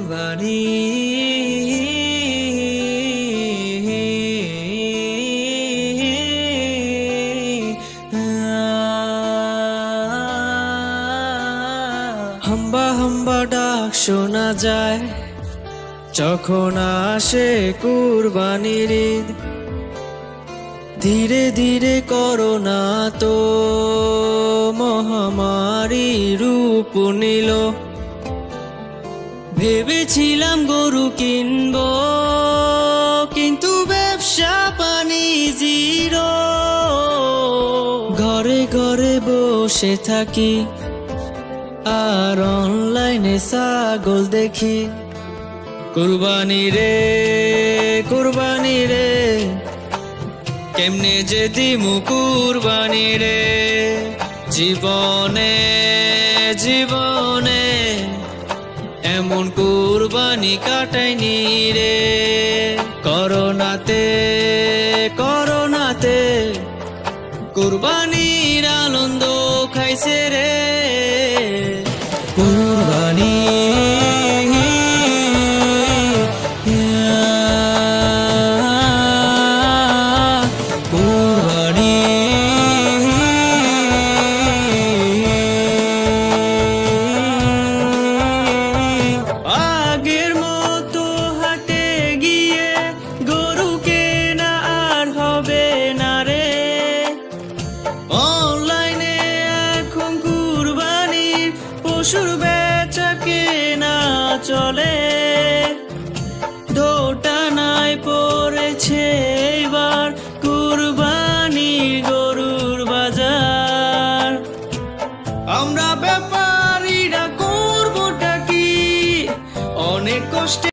কুরবানি হাম্বা হাম্বা ডাক শোনা যায় যখন আসে কুরবানির ঈদ। ধীরে ধীরে করোনা তো মহামারী রূপ নিল। ভেবেছিলাম গরু কিনবো, কিন্তু ব্যবসা পানি জিরো। ঘরে ঘরে বসে থাকি আর অনলাইনে ছাগল দেখি। কুরবানি রে কুরবানি রে, কেমনে যে দিমু কুরবানি রে। জীবনে জীবনে এমন কুরবানি কাটাইনি রে। করোনাতে করোনাতে কুরবানির আনন্দ খাইছে রে। কুরবানি আগের মতো হাটে গিয়ে গরু কেনা আর হবে না রে। অনলাইনে এখন কুরবানির পশুর বেচা কেনা চলে। দোটানায় পড়েছে এবার কুরবানির গরুর বাজার। আমরা ব্যাপারীরা করবোটা কি, অনেক কষ্টে